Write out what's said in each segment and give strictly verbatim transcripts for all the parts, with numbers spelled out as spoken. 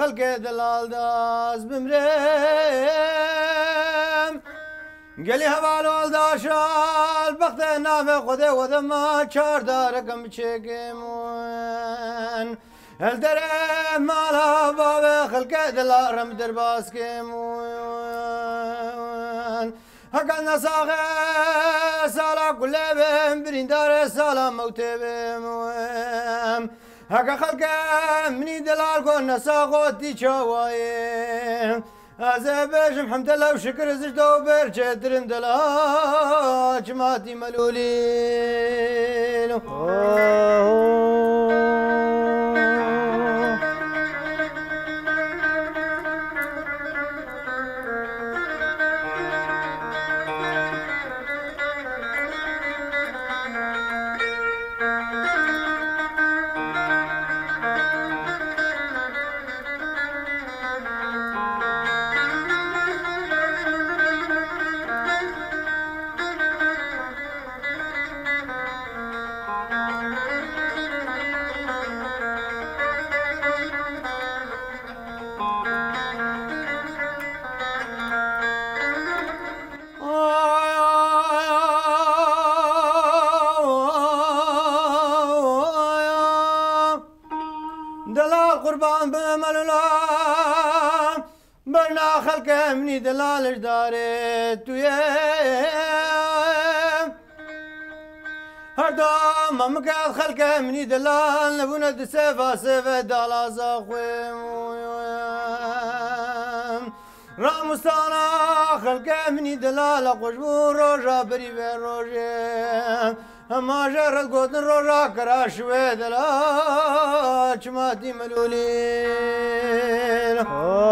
خلق دلال داز بمرم قالي هبالول داشال بخت نافع خده ودما چار داركم بچكمون الدرم مالا باب خلق دلارم درباس كمون هكا نساخه سالا كلهم بريندار سالا موتبهم هكا خلقه مني دلال كون نساخو تيشاوين أزبش محمد الله وشكر زجدو برجة درن دلا جماعتي ملولين دلال قربان بملولا برنا خلق مني دلال داري تويه هردام ممكن خلق مني دلال نبونا دسيفا سيفا دالا زاخوي رامستانا خلق مني دلال قشبو روجا بري بروجي اما جرد قوتن روجا كراشوي دلال جماعتي ملولين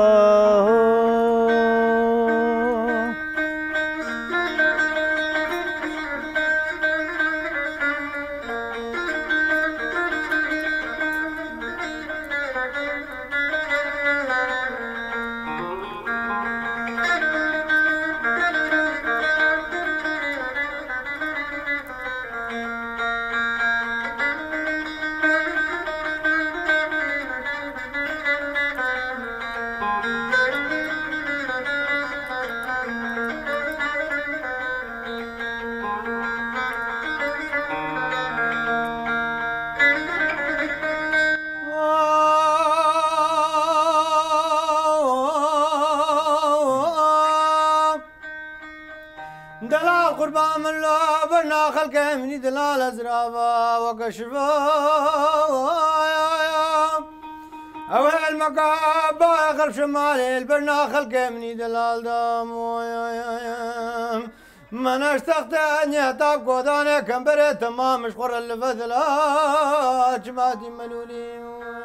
دلال قربان من لا برنا خلق مني دلال ازرابا وكشفا اوهل مقابا غرب شمالي البرنا خلق مني دلال دام من اشتقت ان يهتاب قوداني كمبرة تمام مشخور الفضلا جماعتي ملولي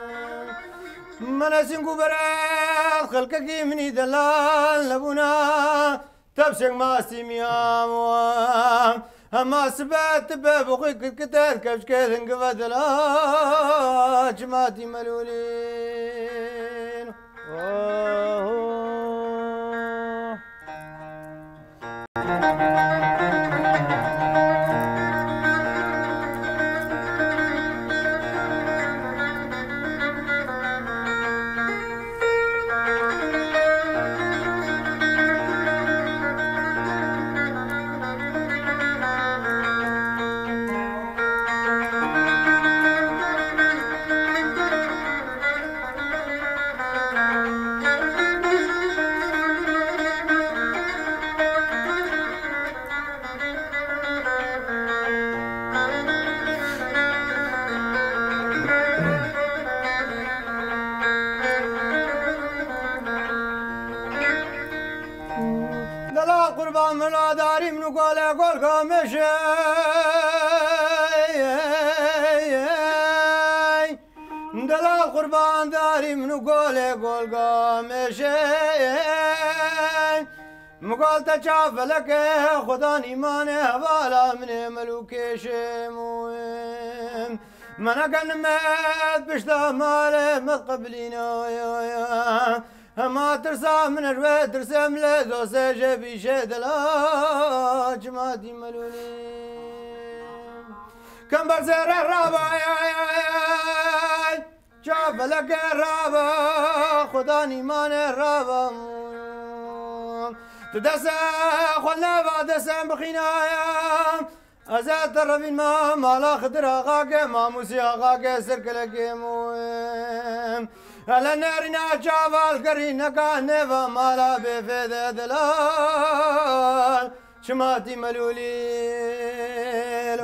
من اسنقو برات خلقك مني دلال لبونا تبشك ما سيميام اما سبات بابوخي كتكتات كبش كيثن قفدلا جماعتي ملولين قربان ملا داري منو قول قول قامشي دلال قربان داري منو قول قول قامشي مقال تشاف لك خدان ايمان هوالا من ملوكي شمويم من اقل مات بشتا مالي مت قبلينا ما ترسى من الويت ترسم لدو سيجي بيشي دلا جماعتي ملولين كم برزير الرابع فلك الرابا خدا نيمان الرابا تدسا خلنا بعدسا بخنايا أزاد الربين ما مالا خدر غاقة ما موسي غاقة سركلك موهم على نارنا جابال قرينا كانفا مالا بفيد دلال شماتي ملوليل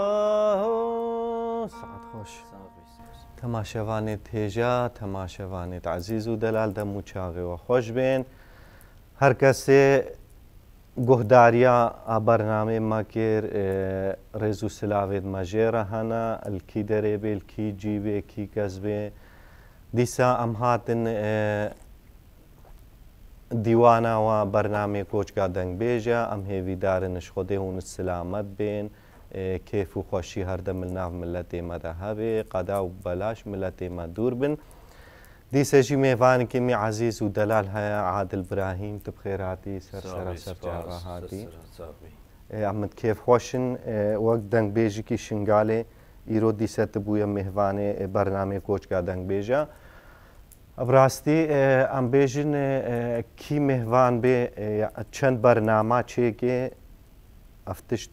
سعد خوش تماشەوانێت هێژا تەماشەوانێت عزیز و دەلال دەم و چاغێەوە خۆش بێن هەر کەسێ گۆهداریە ئابەرنامەیەمە کرد ڕێز و سلاوێت مەژێرە هەنا ئەلکی دەرێ بێ ئەلکی جی بێ کی کەس بێ دیسا ئەم هاتن دیواناوە بەرنامێ کۆچکا دەنگبێژە ئەم هێویدارنش خۆدێ هونت سلامەت بێن کێف و خۆشی هەردە ملناو ملەتێمەدا هەبێ قەدا و بەلاش ملەتێمە دوور بن دیسەژی میێوانێکی عزیز و دەلال هەیە عادل براهیم تو بخێراتی سەرسەرە سەرجاڕا هاتی ئەمت کێف خۆشن وەک دەنگبێژێکی شنگالێ ئیرۆ دیسەتە بووە میێوانێ بەرنامێ کۆچکا دەنگبێژە ئەبڕاستی ئەم بێژن کی میێوان بێ چەند بەرنامە چێکێ ئەفتشت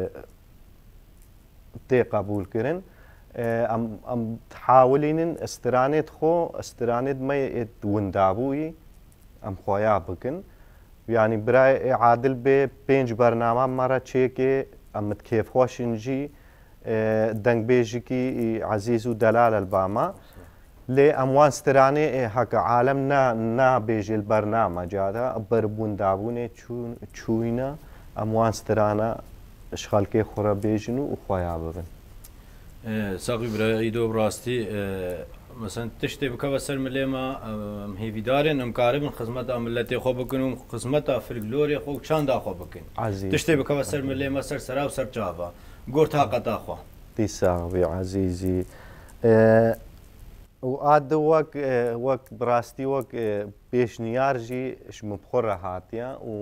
تێ قبولکردن ئەم تحاولینن ئەسترانێت خۆ ئەسترانێت مە وندابووی ئەم خۆیا بکن یانی برای عادل بێ پێنج بەرنامە مەرە چێکێ ئەمت کێفخۆشنجی دەنگبێژێکی عزیز و دەلال ئەلبامە لێ ئەموان سترانێ هەکە عالم نابێژێت بەرنامە جادە بەربووندابوونێ چووینە ئەموان سترانە خەڵکێ خۆرە بێژن و خۆیا ببن ساقی برایی دۆ ڕاستی مەسەن تشتێ بکەوە سەر ملێمە هێویدارێن ئەمکاربن خزمەتە ملەتێ خۆ بکن و خزمەتە فلکلۆری خۆ چاندا خۆ بکەین تشتێ بکەوە سەر ملێمە سەر سەرا و سەر چاوە گۆر تاقەتاخوا دیساوی عزیزی و ئادە وەک وەک بڕاستی وەک پێشنیارژی شمە بخۆڕە هاتیە و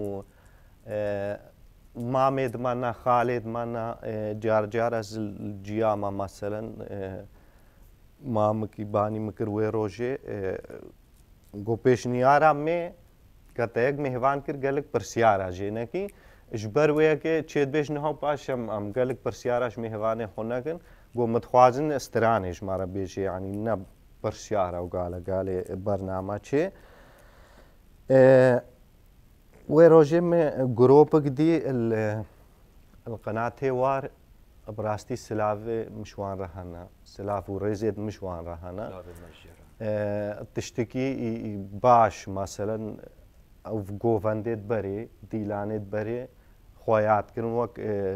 مامێدمانە خاڵێدمانە جارجار ئەز جیامە مەسەلەن مامکی بانی مکرد وێ ڕۆژێ گۆ پێشنیارە مێ کەتەیەک میێوان کرد گەلک پرسیارە ژێنەکی ji ber wêyekê çêdibêj niha paş em em gelek pirsiyara ji mêvanê xwe nekin got mixwazin stranê ji me re bêje yanî ne pirsiyara û gale galê bername çê wê rojê me gropik dî qenatê war bi rastî silavê mişwan re hene silav û rêzê mişwan re hene tiştekî baş meselen ew govendê berê dîlanê berê xwayatkirin wek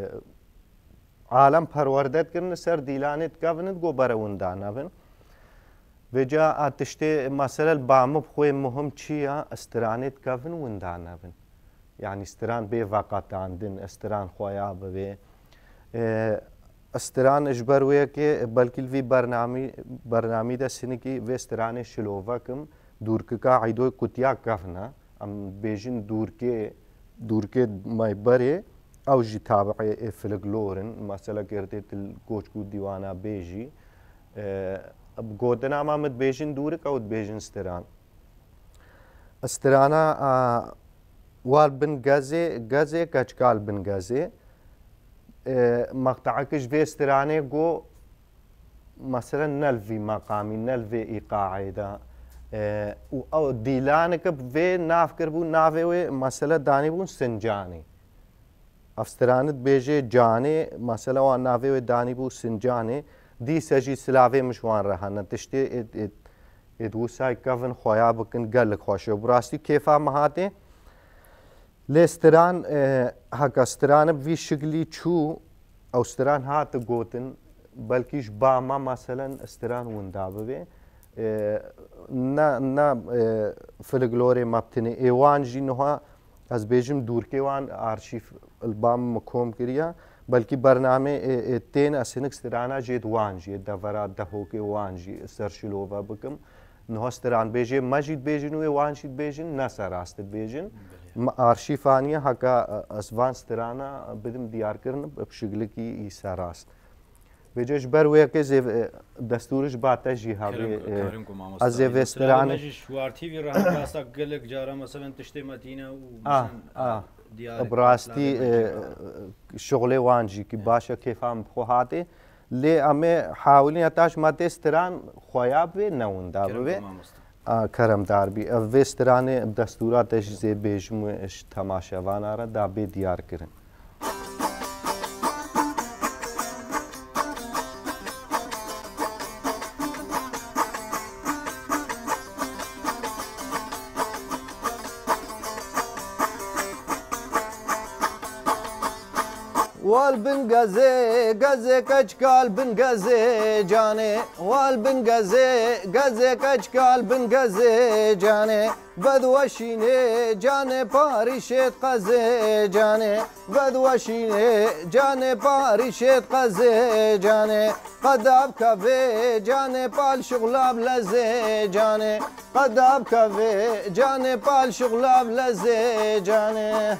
alem perwerdekirin ser dîlanê dikevin got berewinda nebin vêca a tiştê mesele bamib xwê muhim çi ye stranê dikevin winda nebin yanî stran bê veqetandin stran xweya bibê stran ji ber wêyekê belkî vî bernamî bernamî de sinekî vê stranê şilovekim dûrkika eydoy kutiya kevne em bêjin dûrkê dûrkê mayberê ew jî tabiqê filklorin mesela girdê til goçk û dîwana bê jî gotina me min dibêjin dûrik ew dibêjin stran strana war bin gezê gezê keçkal bin gezê meqteekî ji vê stranê got mesela nelvî meqamî nelvê îqaê de û ew dîlaneke vê nav kiribû navê wê mesele danîbûn sincanê ev stranê dibêje canê mesela wan navê wê danîbû sincanê dîse jî silavê min ji wan re hene tiştê êd wisa kevin xweya bikin gelek xweş e bi rastî kêfa me hatê lê stran heka stranê bi vî şiklî çû ew stran hate gotin belkî ji bama meselen stran winda bibê ne ne filklorê me bitinê êwan jî niha ez bêjim dûrkê wan arşîv ilbam me kom kiriye belkî bernamê tên ez hinek strana jê di wan jî devera dehokê wan jî ser şilova bikim niha stran bêjê me jî dibêjin wê wan jî dibêjin ne serast dibêjin arşîfaniye heka ez van strana bidim diyarkirin bi şiklikî serast بجش بر وياك زي دستورش بعد جهة از وستران شوار تي في راح راسك قال لك جارة مثلا تشتي مدينة اه اه براستي شغله وانجي كي باشا كيف عم بخواتي لي امي حاولين اتاش ما تستران خوياب نون دابه کرم دار بی وستران دستوراتش زی بیشمش تماشاوان آره دابی دیار کرن والبن غزه غزه کچکال بن غزه جانه والبن غزه غزه کچکال بن غزه جانه بدوشینه جانه پاریشت قزه جانه بدوشینه جانه پاریشت قزه جانه قداب کفه جانه پال شغلاب لزه جانه قداب کفه جانه پال شغلاب لزه جانه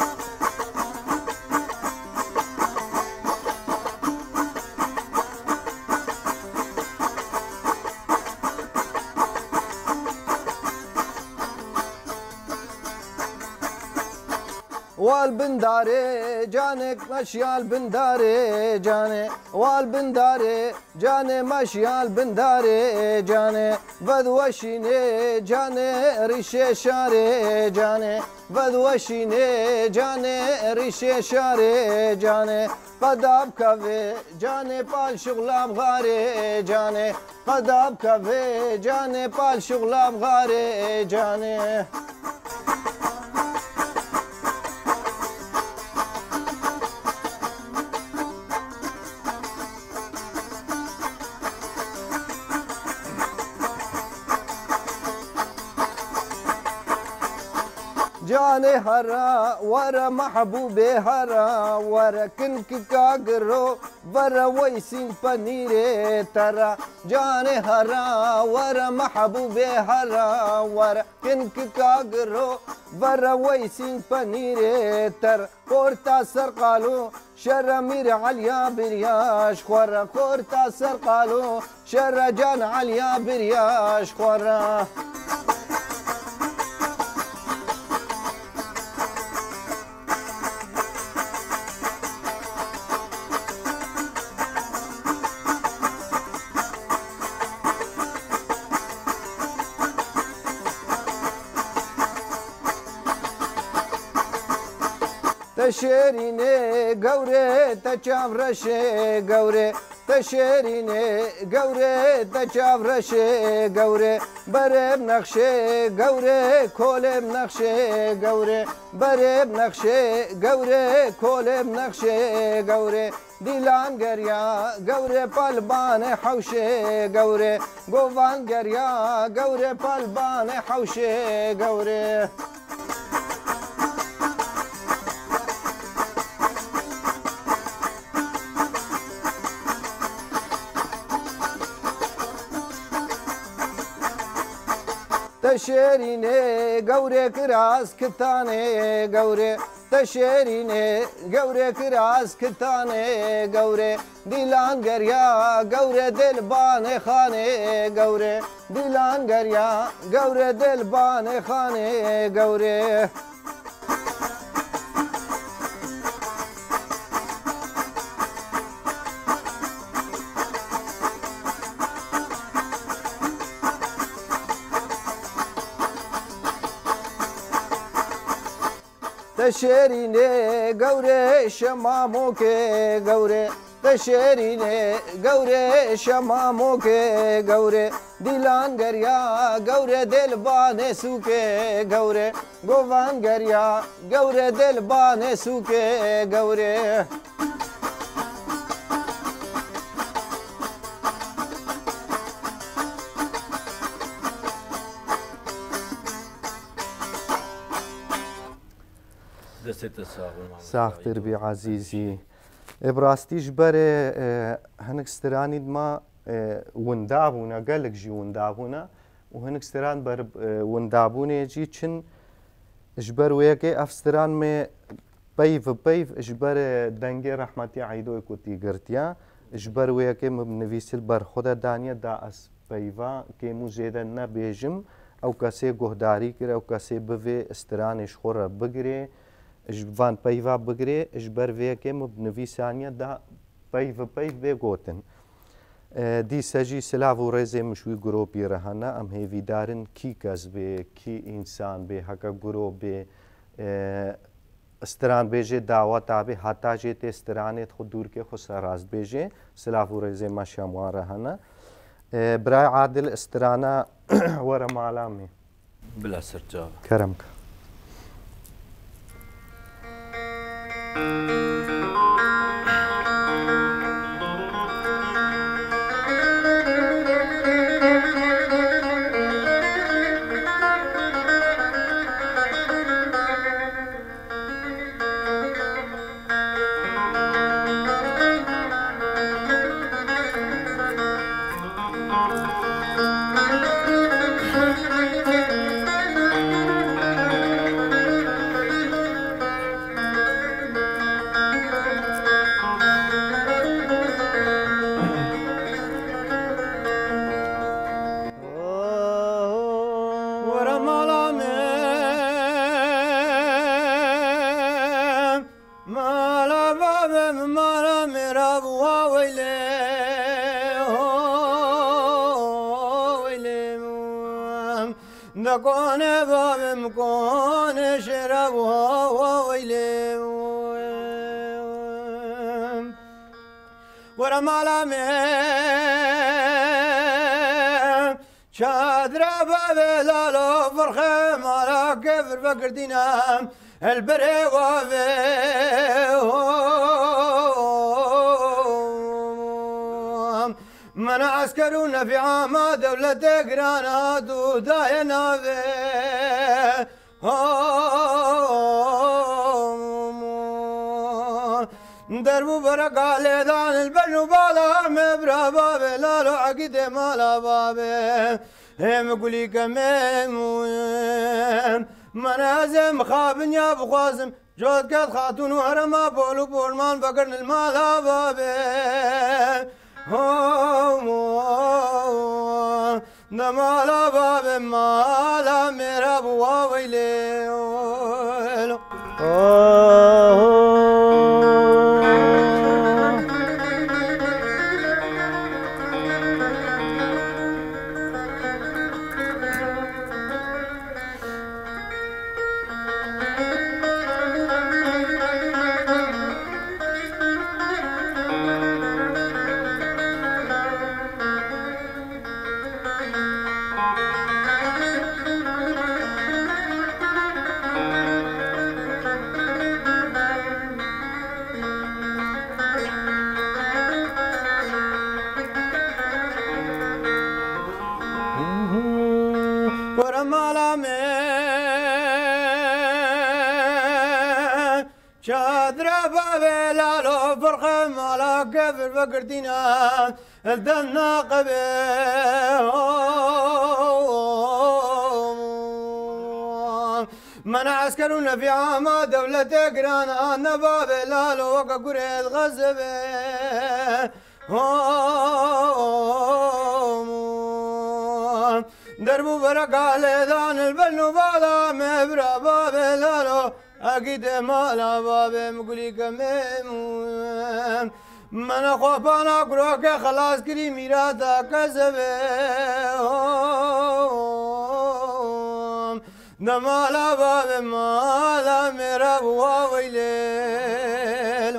والبنداري جانك مشيال بنداري جاني والبنداري جاني مشيال بنداري جاني بدوشيني جاني ريشي شاري جاني بدوشيني جاني ريشي شاري جاني قداب كافي جاني بال شغلام غاري جاني قداب كافي جاني بال شغلام غاري جاني جاني هرا ورا محبوبي هرا ورا كنك كاغرو ورا ويسين بنيري ترى جاني هرا ورا محبوبي هرا ورا كنك كاغرو ورا ويسين بنيري ترى كورتا سرقالو شر مير عليا برياش خورا كورتا سرقالو شر جان عليا برياش خورا تشيريني قوري تشافرشي قوري تشيريني قوري تشافرشي قوري بريب نقشي قوري كولب نقشي قوري بريب نقشي قوري كولب نقشي قوري ديلان قريا قوري بالبان حوشي قوري قوفان قريا قوري بالبان حوشي قوري تشيريني قوري كراس كتاني قوري تشيريني قوري كراس كتاني قوري ديلان قريا قوري دلبان خاني قوري ديلان قريا قوري دلبان خاني قوري تشيريني قوري شماموكي قوري تشيريني قوري شماموكي قوري ديلان قريا قوري دلبان سوكي قوري قوفان قريا قوري دلبان سوكي قوري ساختر بي عزيزي ابراستي جبري هنك ستراني دما وندابونا قالك جي وندابونا وهنك ستران بر وندابوني جي چن جبر وياكي افستران مي بيف بيف جبر دنگي رحمتي عيدو كوتي قرتيا اجبر وياك بنفيس البرخودة دانيا دا اس بيفا كيمو زيدا نبيجم او كاسي گهداري كري او كاسي بفي استرانش خورة بگري اجبان بيفا بگري اجبر وياك بنفيسانيا دا بيفا بيف بيگوتن دي سجي سلاف و ريزي مشوي گروبي رهانا ام هيفي دارن كي كاز بي كي انسان بي حقا گروب بي استران بيجي دعوة تابي حتى جيت استرانت خود دور के خود سراز بيجي سلاف و ريزي ما شاموا رهانا براي عادل استرانا ورا معلامي بلا سرجاب كرمك كون بابم كون شربها وويلي ورمالامي شادر بابي لالو فرخي مالا كفر بكردينا البري وافي من عسكرون في عام دولة قرانات وداينا في دربو برقا ليدان البنو بالا مبرا بابي لالو عقيد مالا بابي هم قولي كميم من ازم خابن يا بخوازم جود كات خاتون وهرما بولو بولمان فقرن المالا بابي نمالا باب مالا میرا بوا ویلے ورمالا میں شادر بابي لالو فرخ مالا كفر فقردينا الدنا قبي من عسكرون في عام دولة قرانا نبابي لالو وقا قري الغزبي دربو برقا ليدان البنو بالا مبرا بابي لالو اكيد مالا بابي مقولي كميم من اخوفانا قروك خلاص كري ميراتا كذبي دمالا بابي مالا ميرا بوا ويليل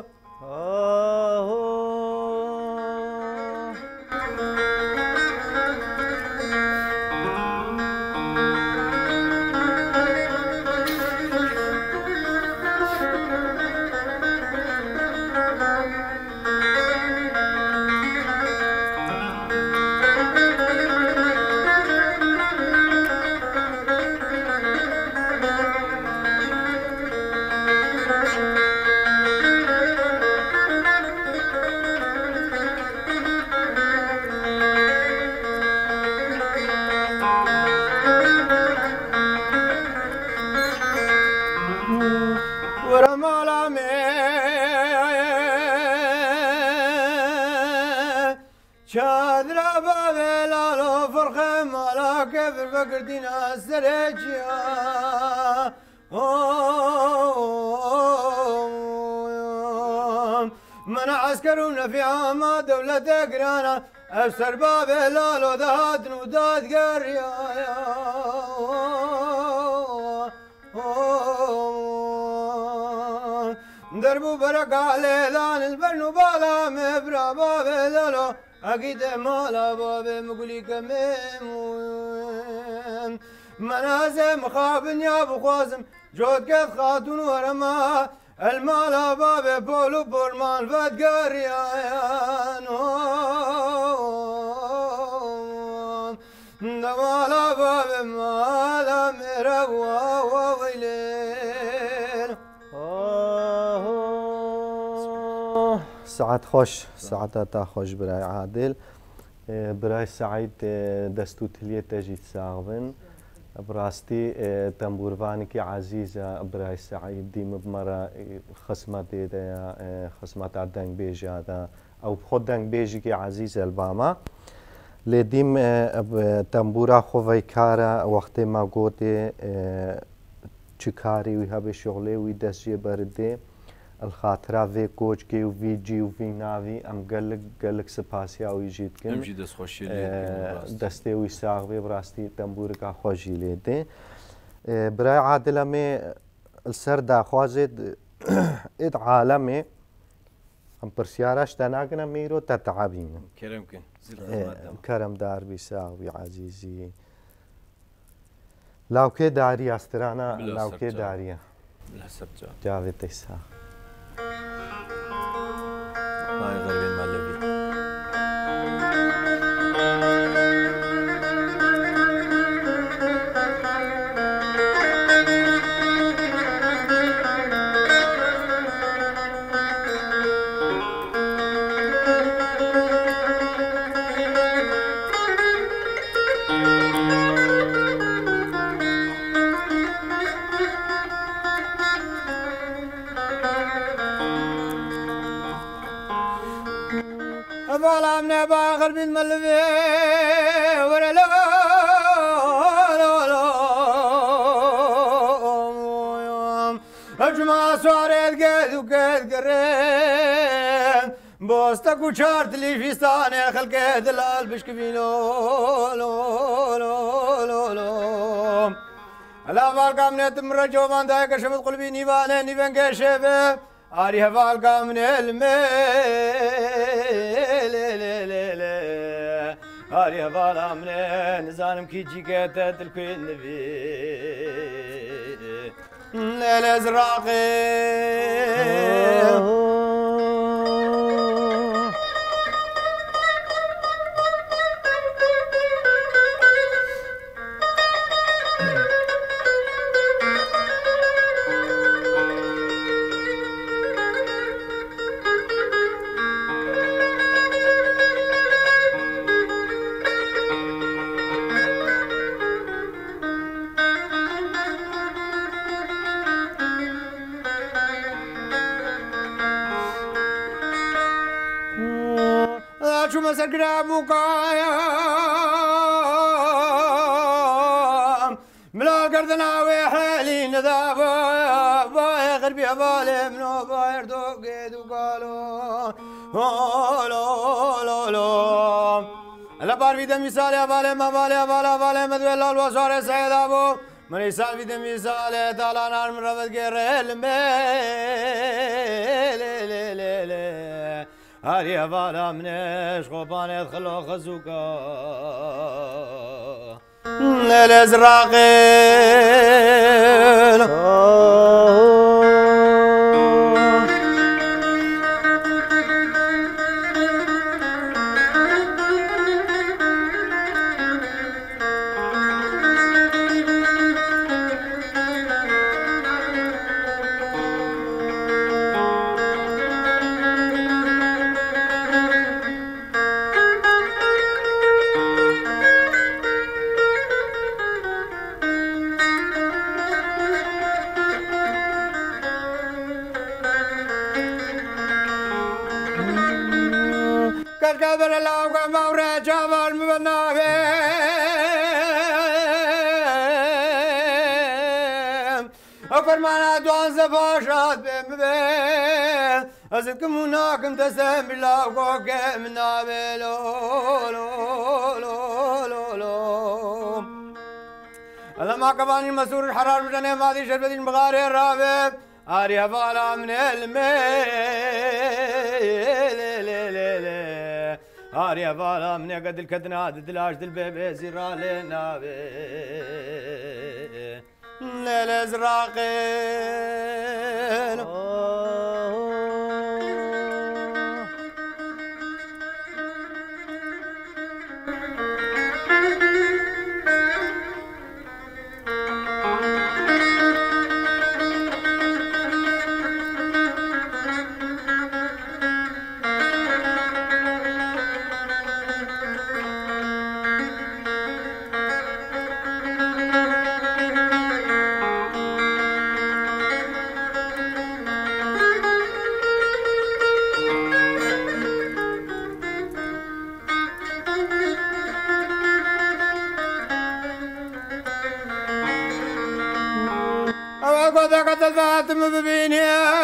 كفر فقردنا سرجيا من عسكرون في عامة دولة قرانا أبصر باب هلال وداد وداد قريا دربو برقع ليلان البرنو بالا مبرا باب هلالو أكيد مالا باب مقولي كميمون منازم خابن يا بخوازم جود كت خاتون ورما المالا باب بولو برمان فد قريان دمالا باب مالا مرقوا وويلين ساعت خوش ساعت تا خوش برای عادل برای سعید دستو تلیه تجید ساغبن براستی تنبوروانی که عزیزه برای سعید دیم بمرا خصمت ده خصمت دنگ بیجی دا او خود دنگ بیجی که عزیز الباما لدیم تنبورا خوی کارا وقتی ما گوته چی کاری وی هبه شغله وی دستی برده الخاطرة في كوچ كي وفي جي وفي نافي ام قالك قالك سباسي او يجيت كن امجي دست خوشي دستي ويساغ في براستي تنبورك خوشي ليدي براي عادل مي السر دا خوازد اد عالمي ام برسيارش تناقنا ميرو تتعبين كرم كن كرم دار بيساغ بي عزيزي لو كي داري استرانا لو كي داري بالحسب جا جاوي تيساغ هاي غربين مالبي فالا من باخر بن ملبي ولا لا لا لا اجمع سواريت قد وقد قرين بوستك وشارت لي في ستاني خلق دلال بشكفينو لو لو لو لو لا فالقا من تمر جوبان دايك شفت قلبي نيبان نيبان كشفه آري هفالقا من الميل آري هفالا من نزانم كي جيكت تلكي النبي ليلة زراقي شو مسك رابوك ملا قردنا وحالي نذابا باي غربي بالي منو باير دوقيد وقالوا لو لو لو لا بار في دمي سالي بالي ما بالي بالا بالي مدوي لال وصار سيد ابو من سال في دمي سالي طالع نار من رفض غير الميل هاري هفالا منش خوبان يدخلوا خزوكا الازراقيل كالكبر الله ومورا جبل مبناه فرمانا دوان زباشات بهم بهم أزدكم هناكم تسم بالله وقوكم نابلو لو لو لو لو لما كفاني المسور الحرار بجنة ماضي شربت المغاري الرابب آريا فالا من الميل آريا فالا من قد الكدنا دلاش دل بيبي زيرا لنا ليل ازراقين وقد الفاتم ببيني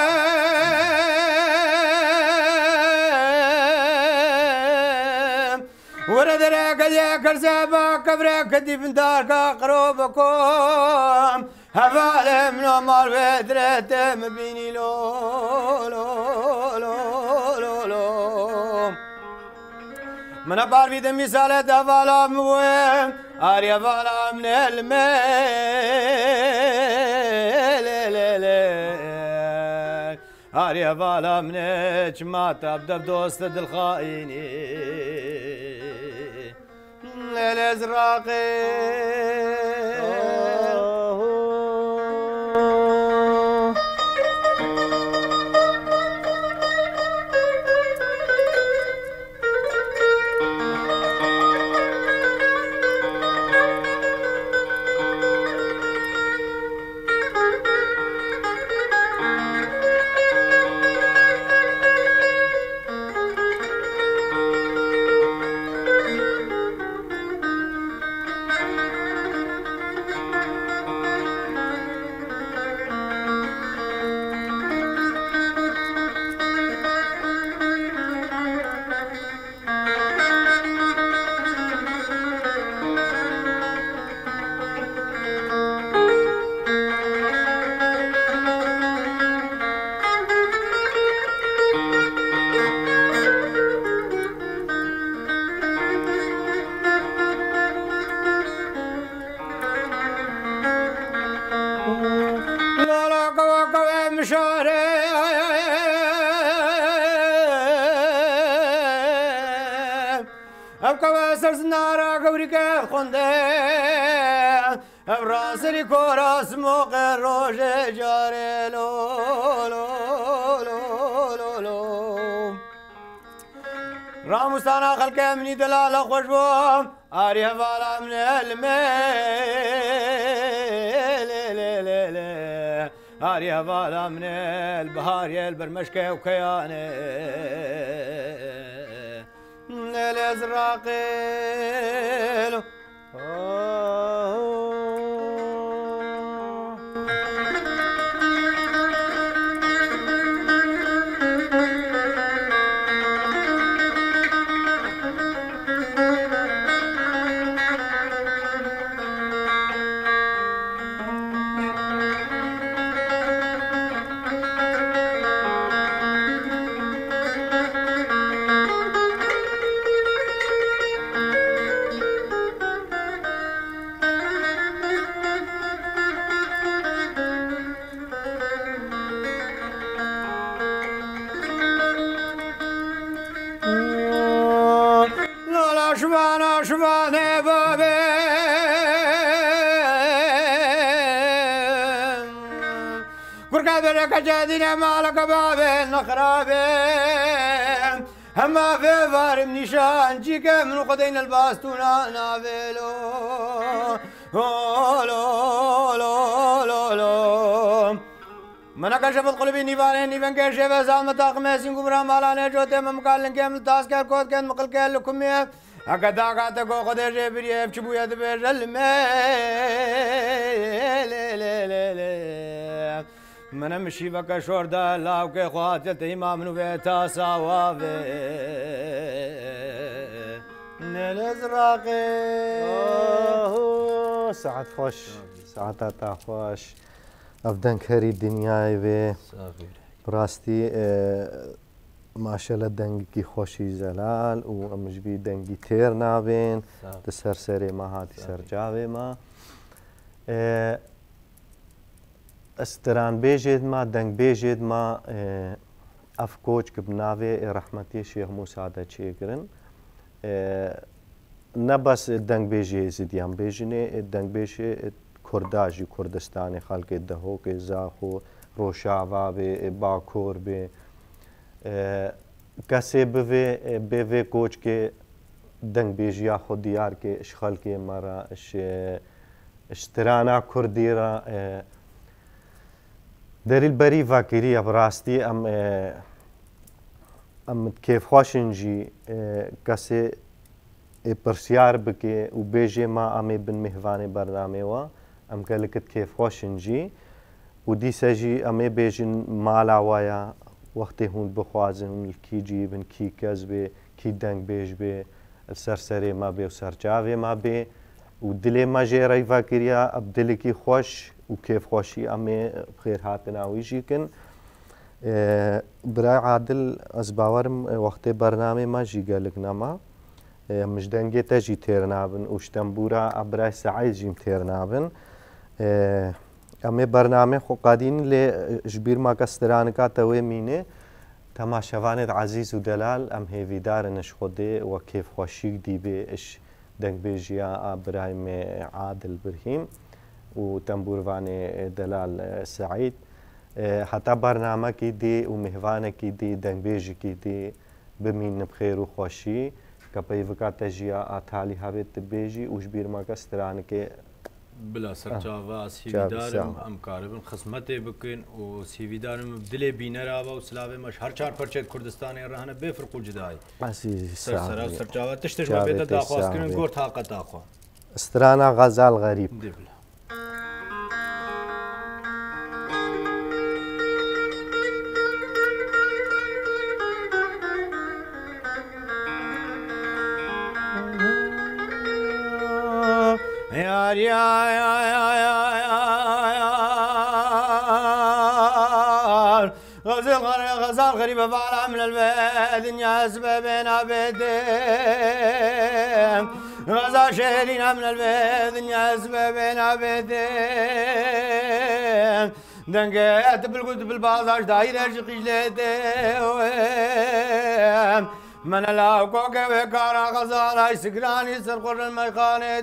ورد راك يا كرزابا كبرك دي بندارك قروبكم هفال من مال بدرت مبيني لو لو لو لو لو من بار في دمي سالة هفالا موين آريا فالا من الميل آريا فالا منك ما تبدأ بدوست الخائني ليل ازراقي كواسر زنارا قوريك خنده براسري كوراس موقع روش جاري لو لو لو لو لو راموستانا خلق مني دلال خوش بوم آري هفالا من الميل آري هفالا من البهار يلبرمشكي وكياني الازراقيل شبانا شبانا بابي كركا بلك جادينا مالك بابي نخرابي هما في فارم نشان جيك من قدين الباستونا نافلو لو لو لو لو منا كشف قلبي نيفاني نيفان كشف زعم طاقم سين كبرى مالانه جوته ممكالن كامل تاس كار كود كان مقل كان لكم أكدا كاتا كو خدي جبري بشبويا دبر الميل من امشي بك شوردا لا وكي خواتل امام نوفيتا سواوي نلزراقي ساعت خوش ساعتها خوش افدن كاري دنياي به براستي ماشاءالله دنگی خوشی زلال و امجبی دنگی تیر نابین دسر سری ما هاتی سر جاوی ما استران بیجید ما دنگ بیجید ما اف کوچ که بناوی رحمتی شیخ موسی دا چی کرن نه بس دنگ بیجی زیدیان بیجنه دنگ بیجی کرداجی کردستانی خلق دهو که زاخو روشاوا به باکور به کسی به به کوچ که دنگ بیجیا خود دیار که اشخال که مرا اش اشترانا کردی را در البری فاکری ابراستی ام ام کیف خوشنجی کسی پرسیار بکه و بیجی ما امی بن مهوان برنامه و ام کلکت کیف خوشنجی و دی سجی امی بیجن مالا وایا وقتی هون بخوازن کی جیبن کی کذبه کی دنگ بیج به سرسری ما به و سرچاوی ما به و دل ما جیرای فاکریا اب دل کی خوش و کیف خوشی امی بخیر هاتنا ویجی کن برای عادل از باورم وقتی برنامه ما جی گلک نما مش دنگی تجی تیر نابن وشتنبورا ابرای سعید جیم تیر نابن امی برنامه خو قادین لی جبیر ما کستران کا توی مینه تماشاوانت عزیز و دلال ام هیویدارنش خوده و کیف خوشیک دی به اش دنگ بیجیا ابراهیم عادل برهیم و تنبوروان دلال سعید حتی برنامه کی دی و مهوانه کی دی دنگ بیجی کی دی بمین بخیر و خوشی کپی وکا تجیا آتالی هاویت بیجی و جبیر ما کستران که بلا سرچاوا سیویدارم ام کاربن خدمت بکن و سیویدارم دل بینر آوا و سلاوه مش هر چهار پرچه کردستانی رهنه بفرق و جدای سر سر سرچاوا تشتش ما بیت داخواست کنن گور طاقت آخوا استرانا غزال غریب يا يا يا يا يا غزال غزال غريبة بعلى من البيت دنيا سببين عبيدين غزال شهرين من البيت دنيا سببين عبيدين دنقيت بالقد بالبازاج دايرة شقيلتين من لا كوكب كارا غزالا سكراني سرقر الميخانة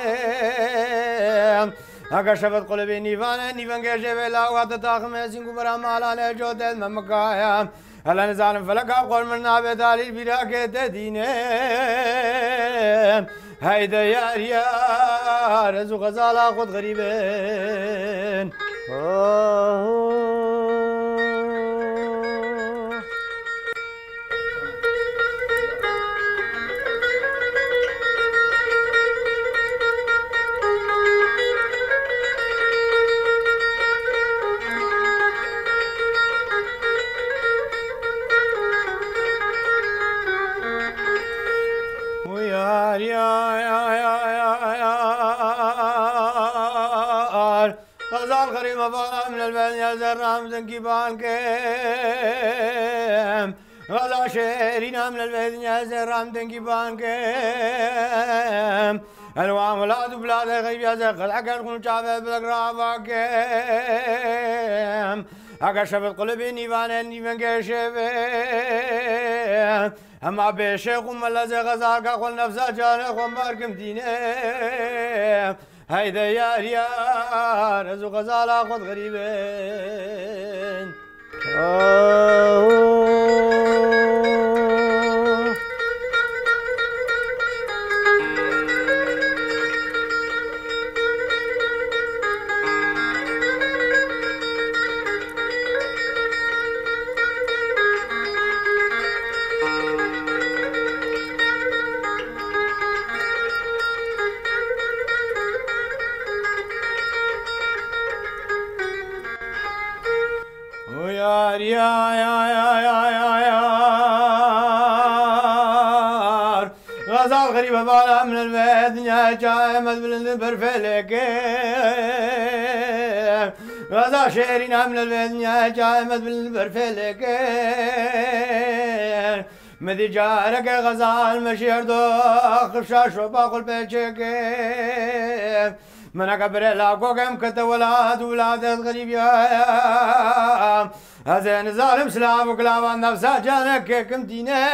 ديم هكا شفت قلبي نيفانا نيفان كيشي بلا واتتاخ ميسين كبرا مالا نجو دل ممكايا هلا نزالم فلكا قول من نابي دالي البراكة تديني هيدا يا ريار رزو غزالا خود غريبين غزال غريب بابا من البلد يا زرام زنكي بانكم غزال شيرين من البلد يا زرام زنكي بانكم الوام ولاد بلاد غيب يا زر العقل كل شعب بالقرابكم هكا شفت قلبي نيفان نيفان كشفت اما بشيخ ملا زي غزال قول نفسه جانه خماركم دينه هيدا يا ريار رزو غزالة خود غريبين يا يا يا يا يا يا يا غزال غريبة بالا من البيت يا جامد بلند برفلك غزال شيرين من البيت يا جامد بلند برفلك مدي جارك غزال مشير دوخ فشاش وباقل بيتشك من قبر لا قوقم كنت ولاد ولاد غريب يا هذين ظالم سلام وكلام نفسه جانك كم دينه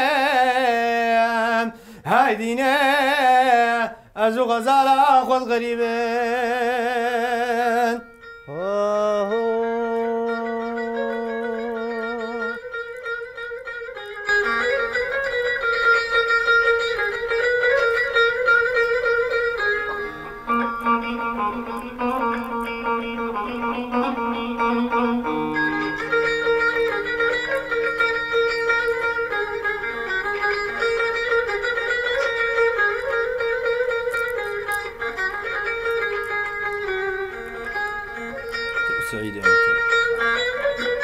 هاي دينه ازو غزال اخذ غريبين سعيد أنت